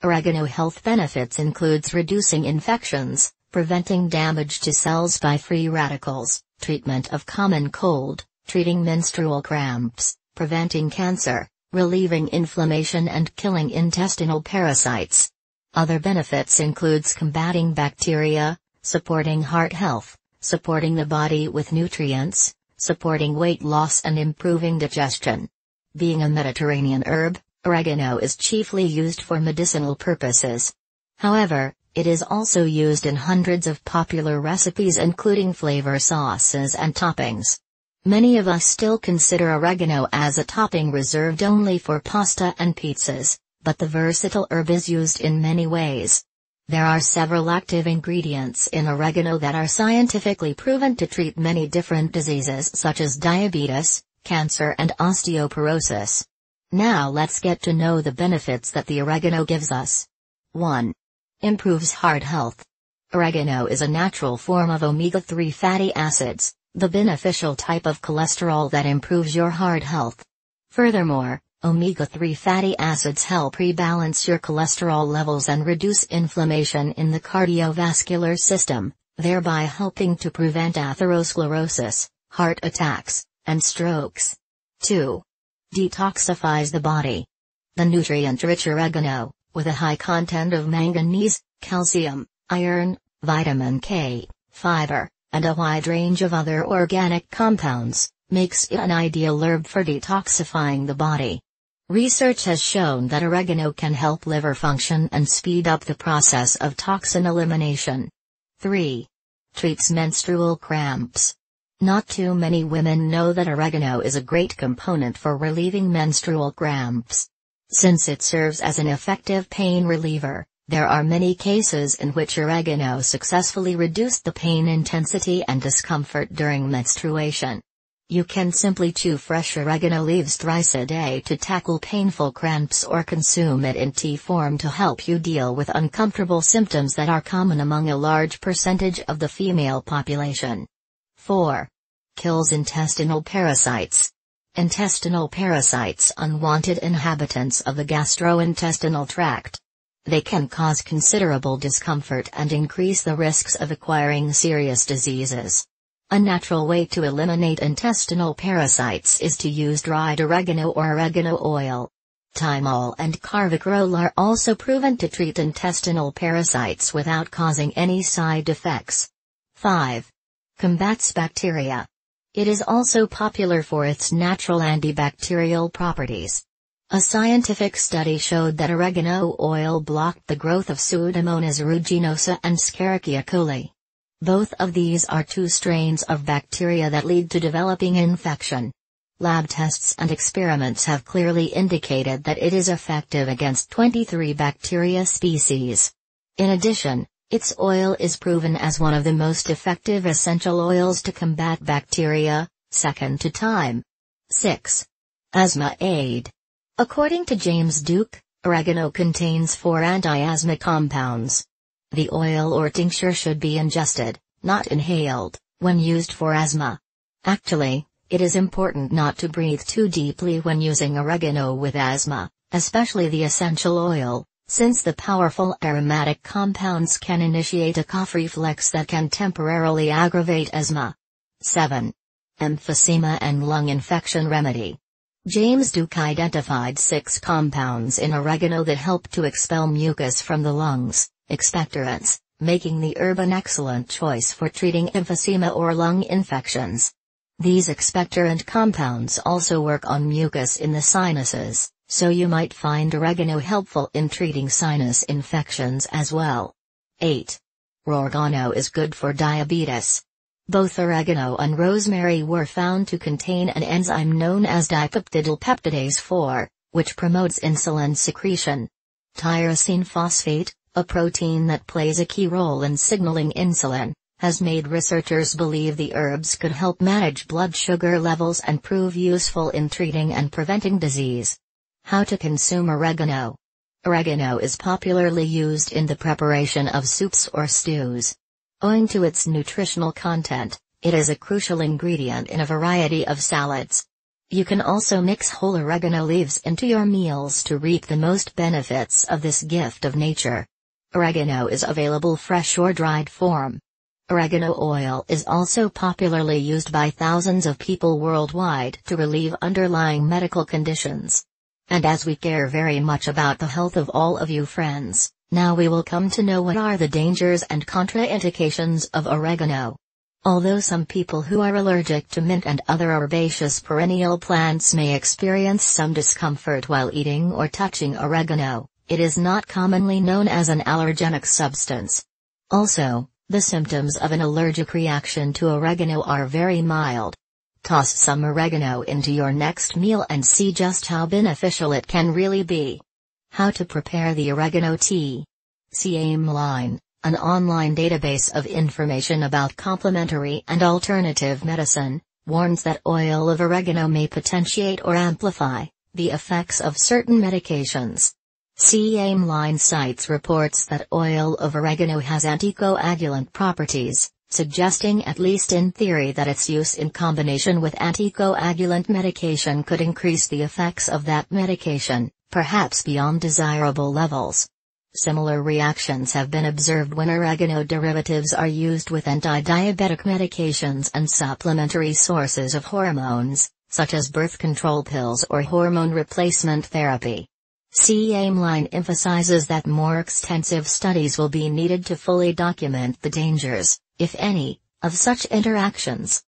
Oregano health benefits includes reducing infections, preventing damage to cells by free radicals, treatment of common cold, treating menstrual cramps, preventing cancer, relieving inflammation and killing intestinal parasites. Other benefits includes combating bacteria, supporting heart health, supporting the body with nutrients, supporting weight loss and improving digestion. Being a Mediterranean herb, oregano is chiefly used for medicinal purposes. However, it is also used in hundreds of popular recipes including flavor sauces and toppings. Many of us still consider oregano as a topping reserved only for pasta and pizzas, but the versatile herb is used in many ways. There are several active ingredients in oregano that are scientifically proven to treat many different diseases such as diabetes, cancer and osteoporosis. Now let's get to know the benefits that the oregano gives us. 1. Improves heart health. Oregano is a natural form of omega-3 fatty acids, the beneficial type of cholesterol that improves your heart health. Furthermore, omega-3 fatty acids help rebalance your cholesterol levels and reduce inflammation in the cardiovascular system, thereby helping to prevent atherosclerosis, heart attacks, and strokes. 2. Detoxifies the body. The nutrient-rich oregano, with a high content of manganese, calcium, iron, vitamin K, fiber, and a wide range of other organic compounds, makes it an ideal herb for detoxifying the body. Research has shown that oregano can help liver function and speed up the process of toxin elimination. 3. Treats menstrual cramps. Not too many women know that oregano is a great component for relieving menstrual cramps. Since it serves as an effective pain reliever, there are many cases in which oregano successfully reduced the pain intensity and discomfort during menstruation. You can simply chew fresh oregano leaves thrice a day to tackle painful cramps or consume it in tea form to help you deal with uncomfortable symptoms that are common among a large percentage of the female population. 4. Kills intestinal parasites. Intestinal parasites, unwanted inhabitants of the gastrointestinal tract. They can cause considerable discomfort and increase the risks of acquiring serious diseases. A natural way to eliminate intestinal parasites is to use dried oregano or oregano oil. Thymol and carvedilol are also proven to treat intestinal parasites without causing any side effects. 5. Combats bacteria. It is also popular for its natural antibacterial properties. A scientific study showed that oregano oil blocked the growth of Pseudomonas aeruginosa and Escherichia coli. Both of these are two strains of bacteria that lead to developing infection. Lab tests and experiments have clearly indicated that it is effective against 23 bacteria species. In addition, its oil is proven as one of the most effective essential oils to combat bacteria, second to thyme. 6. Asthma aid. According to James Duke, oregano contains 4 anti-asthma compounds. The oil or tincture should be ingested, not inhaled, when used for asthma. Actually, it is important not to breathe too deeply when using oregano with asthma, especially the essential oil, since the powerful aromatic compounds can initiate a cough reflex that can temporarily aggravate asthma. 7. Emphysema and lung infection remedy. James Duke identified 6 compounds in oregano that help to expel mucus from the lungs, expectorants, making the herb an excellent choice for treating emphysema or lung infections. These expectorant compounds also work on mucus in the sinuses, so you might find oregano helpful in treating sinus infections as well. 8. Oregano is good for diabetes. Both oregano and rosemary were found to contain an enzyme known as dipeptidylpeptidase 4, which promotes insulin secretion. Tyrosine phosphate, a protein that plays a key role in signaling insulin, has made researchers believe the herbs could help manage blood sugar levels and prove useful in treating and preventing disease. How to consume oregano. Oregano is popularly used in the preparation of soups or stews. Owing to its nutritional content, it is a crucial ingredient in a variety of salads. You can also mix whole oregano leaves into your meals to reap the most benefits of this gift of nature. Oregano is available fresh or dried form. Oregano oil is also popularly used by thousands of people worldwide to relieve underlying medical conditions. And as we care very much about the health of all of you friends, now we will come to know what are the dangers and contraindications of oregano. Although some people who are allergic to mint and other herbaceous perennial plants may experience some discomfort while eating or touching oregano, it is not commonly known as an allergenic substance. Also, the symptoms of an allergic reaction to oregano are very mild. Toss some oregano into your next meal and see just how beneficial it can really be. How to prepare the oregano tea. CAMline, an online database of information about complementary and alternative medicine, warns that oil of oregano may potentiate or amplify the effects of certain medications. CAMline cites reports that oil of oregano has anticoagulant properties, suggesting at least in theory that its use in combination with anticoagulant medication could increase the effects of that medication, perhaps beyond desirable levels. Similar reactions have been observed when oregano derivatives are used with anti-diabetic medications and supplementary sources of hormones, such as birth control pills or hormone replacement therapy. CAMline emphasizes that more extensive studies will be needed to fully document the dangers, if any, of such interactions.